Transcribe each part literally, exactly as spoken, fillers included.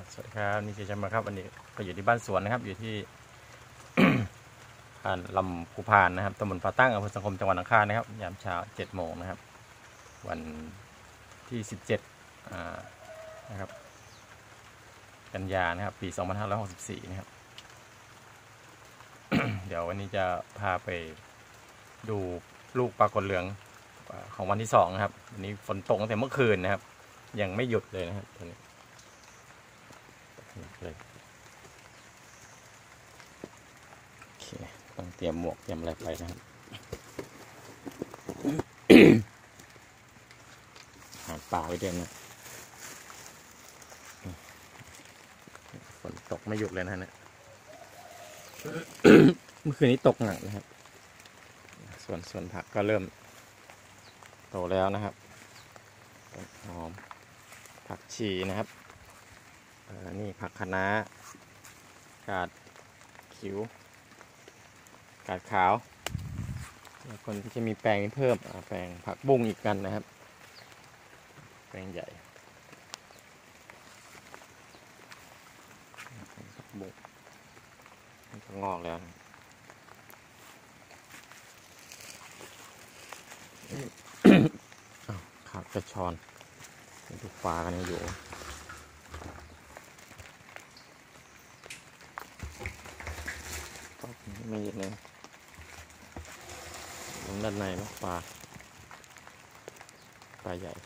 สวัสดีครับนี่เจจันมาครับวันนี้ก็อยู่ที่บ้านสวนนะครับอยู่ที่ อ่านลำพูพานนะครับตำบลป่าตั้งอำเภอสังคมจังหวัดอังคารนะครับยามเช้าเจ็ดโมงนะครับวันที่สิบเจ็ดนะครับกันยานะครับปีสองพันห้าร้อยหกสิบสี่นะครับ เดี๋ยววันนี้จะพาไปดูลูกปลากดเหลืองของวันที่สองนะครับวันนี้ฝนตกตั้งแต่เมื่อคืนนะครับยังไม่หยุดเลยนะครับตอนนี้เลยโอเคต้องเตรียมหมวกเตรียมอะไรไปนะครับหาปลาไว้ด้วยนะฝนตกไม่หยุดเลยนะเนี่ย เมื่อคืนนี้ตกหนักนะครับส่วนส่วนผักก็เริ่มโตแล้วนะครับหอมผักชีนะครับนี่ผักคะน้ากาดขิวกาดขาวคนที่จะมีแปลงเพิ่มแปลงผักบุ้งอีกกันนะครับแปลงใหญ่ผักบุ้งมันก็งอกแล้วนะขาดกระชอนดูฟ้ากันอยู่ไม่เยอะเลยด้านในนะปลาปลาใหญ่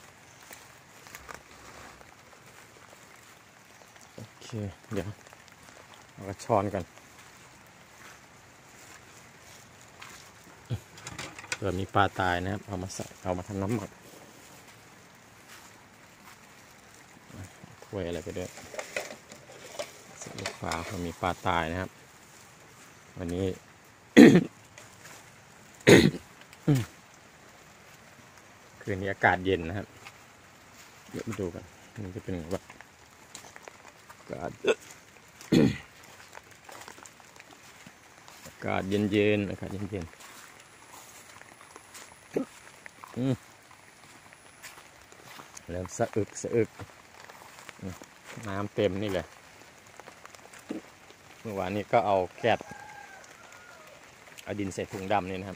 โอเคเดี๋ยวเอากระชอนกันเผื่อมีปลาตายนะครับเอามาใส่เอามาทำน้ำหมักถ้วยอะไรไปด้วยใส่ลูกปลาเผื่อมีปลาตายนะครับวันนี้ คืนนี้อากาศเย็นนะครับเดี๋ยวมาดูกันมันจะเป็นแบบอากาศ อากาศเย็นๆอากาศเย็นๆเริ่มสะอึกสะอึกน้ำเต็มนี่เลยเมื่อวานนี้ก็เอาแก๊สเอาดินใส่ถุงดำนี่นะครับ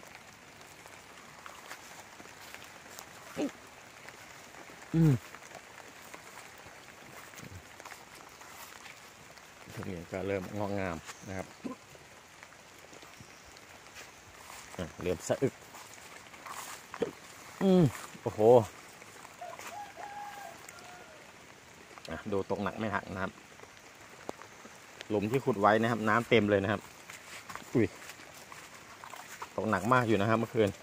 ทุเรียนก็เริ่มงอกงามนะครับเริ่มสะอึกอืมโอ้โหดูตกหนักไม่หักนะครับหลุมที่ขุดไว้นะครับน้ำเต็มเลยนะครับอุ้ยตกหนักมากอยู่นะครับเมื่อคืน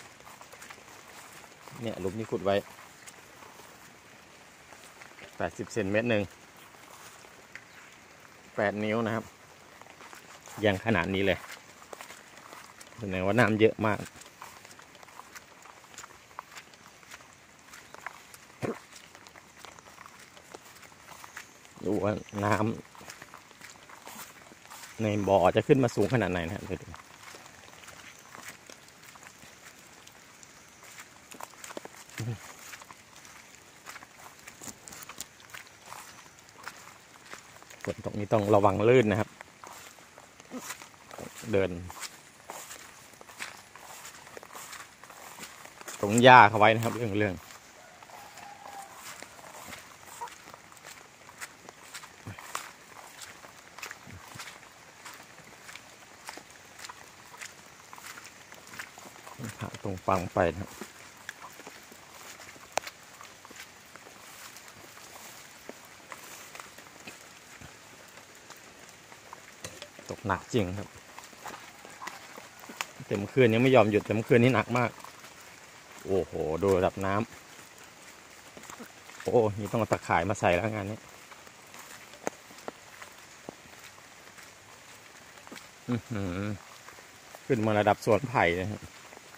เนี่ยหลุมที่ขุดไว้แปดสิบเซนเมตรหนึ่งแปดนิ้วนะครับยังขนาดนี้เลยแสดงว่าน้ำเยอะมากดูว่าน้ำในบ่อจะขึ้นมาสูงขนาดไหนนะครับเดี๋ยวดูฝนตกนี้ต้องระวังลื่นนะครับเดินตรงหญ้าเขาไว้นะครับเรื่องเรื่องผ่าตรงฟังไปนะครับตกหนักจริงครับแต่เมื่อคืนยังไม่ยอมหยุดแต่เมื่อคืนนี้หนักมากโอ้โหดูระดับน้ำโอ้นี่ต้องเอาตะข่ายมาใส่แล้วงานนี้ขึ้นมาระดับสวนไผ่เลยครับ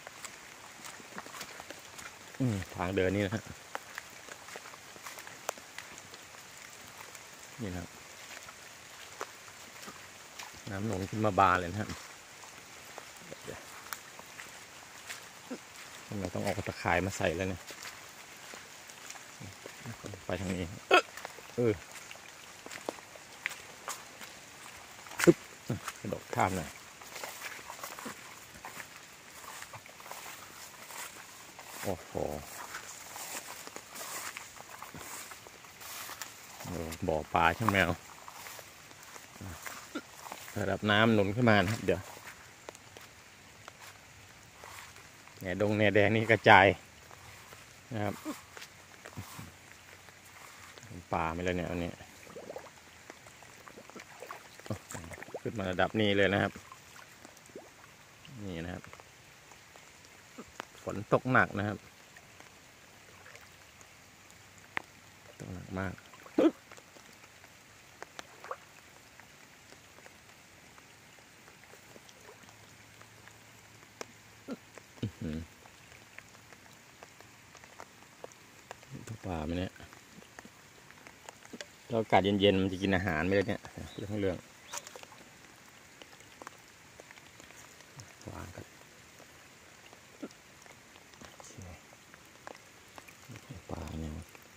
ทางเดินนี่นะฮะนี่นะครับน้ำหนุนขึ้นมาบานเลยนะครับทำไมต้องออกตะข่ายมาใส่แล้วเนี่ยไปทางนี้เออกระโดดข้ามหน่อยโอ้โหบ่อปลาช่างแมวระดับน้ำหนุนขึ้นมานะครับเดี๋ยวแหน่ดงแหน่แดงนี่กระจายนะครับปลาไม่เลยเนี่ยอันนี้ขึ้นมาระดับนี้เลยนะครับนี่นะครับฝนตกหนักนะครับตกหนักมากปลาไหมเนี่ยเราอากาศเย็นๆมันจะกินอาหารไม่ได้เนี่ยเรื่องเรื่องวางกันปลาเนี่ย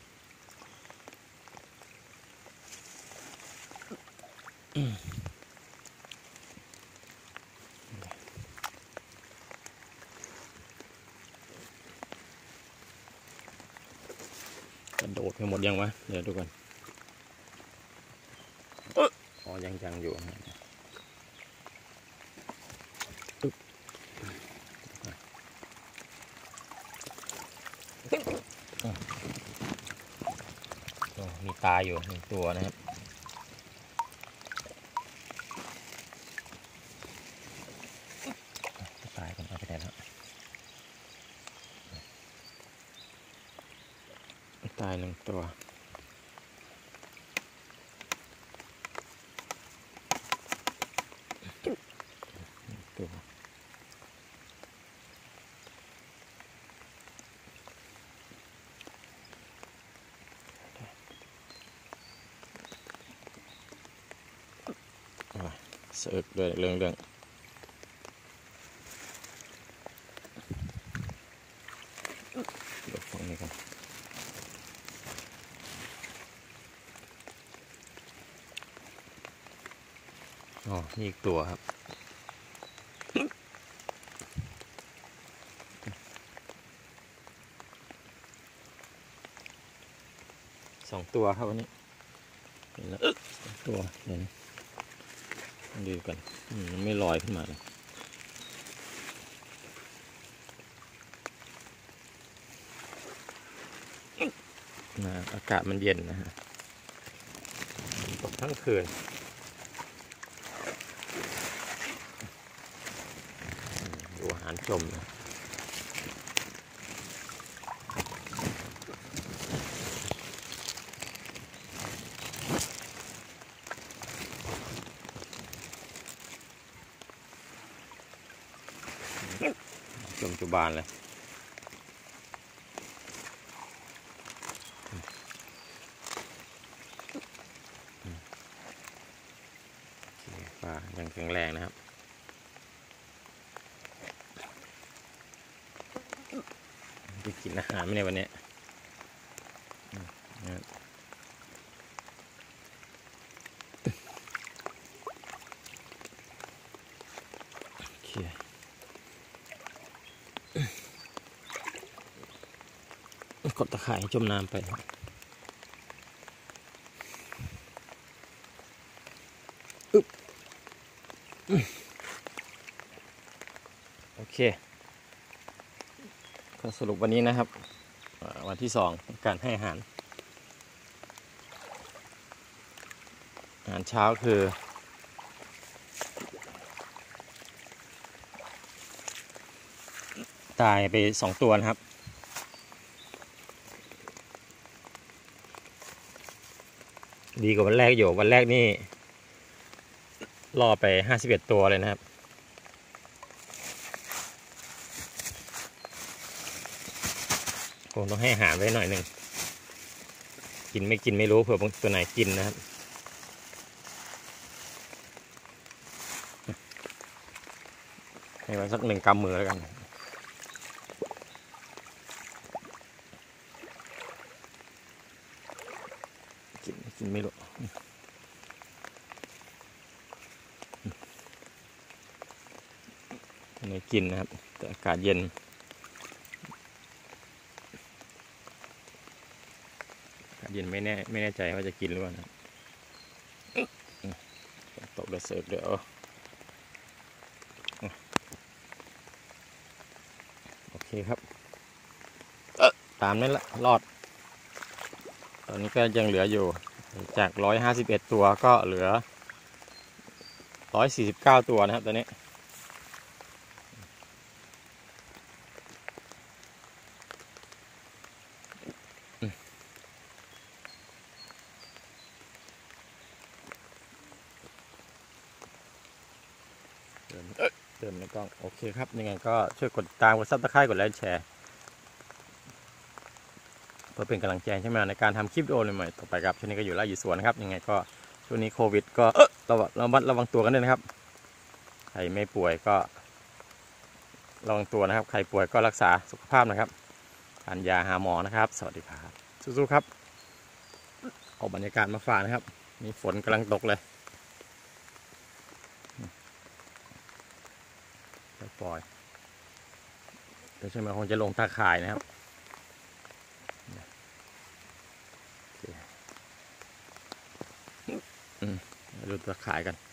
กระโดดไปหมดยังวะเดี๋ยวดูกันอ๋อยังยังอยู่มีตาอยู่หนึ่งตัวนะครับตายกันเอาไปไหนแล้วตายหนึ่งตัวตัวเสิร์ฟด้วยเรื่องเรื่องเดี๋ยวฟังนี้กันอ๋อนี่อีกตัวครับสองตัวครับวันนี้เห็นแล้วสองตัวเห็นดูกันมันไม่ลอยขึ้นมาเลยนะอากาศมันเย็นนะฮะตกทั้งคืนดูอาหารชมนะชมจุบานเลยปลายังแข็งแรงนะครับจะกินอาหารไม่ในวันนี้โอเคกดตะข่ายจมน้ำไปอึ๊บโอเคก็สรุปวันนี้นะครับวันที่สองการให้อาหารอาหารเช้าคือตายไปสองตัวนะครับดีกว่าวันแรกอยู่วันแรกนี่ล่อไปห้าสิบเอ็ดตัวเลยนะครับคงต้องให้อาหารไว้หน่อยหนึ่งกินไม่กินไม่รู้เผื่อบางตัวไหนกินนะครับให้ไว้สักหนึ่งกำมือแล้วกันกินกินไม่รู้กินนะครับแต่อากาศเย็นอากาศเย็นไม่แน่ไม่แน่ใจว่าจะกินหรือเปล่านะตกเดือดเสิร์ฟเดี๋ยวโอเคครับตามนั้นละรอดตอนนี้ก็ยังเหลืออยู่จากร้อยห้าสิบเอ็ดตัวก็เหลือร้อยสี่สิบเก้าตัวนะครับตอนนี้เติมในกล้องโอเคครับยังไงก็ช่วยกดติดตามกดซับสไครต์กดไลค์แชร์เพื่อเป็นกำลังใจใช่ไหมในการทำคลิปวิดีโอใหม่ต่อไปครับช่วงนี้ก็อยู่ไร่อยู่สวนนะครับยังไงก็ช่วงนี้โควิดก็เราเรามัดระวังตัวกันด้วยนะครับใครไม่ป่วยก็ระวังตัวนะครับใครป่วยก็รักษาสุขภาพนะครับทานยาหาหมอนะครับสวัสดีครับสู้ๆครับเอาบรรยากาศมาฝากนะครับมีฝนกำลังตกเลยปล่อยเดี๋ยวใช่ไหมคงจะลงตาข่ายนะครับดูตาข่ายกัน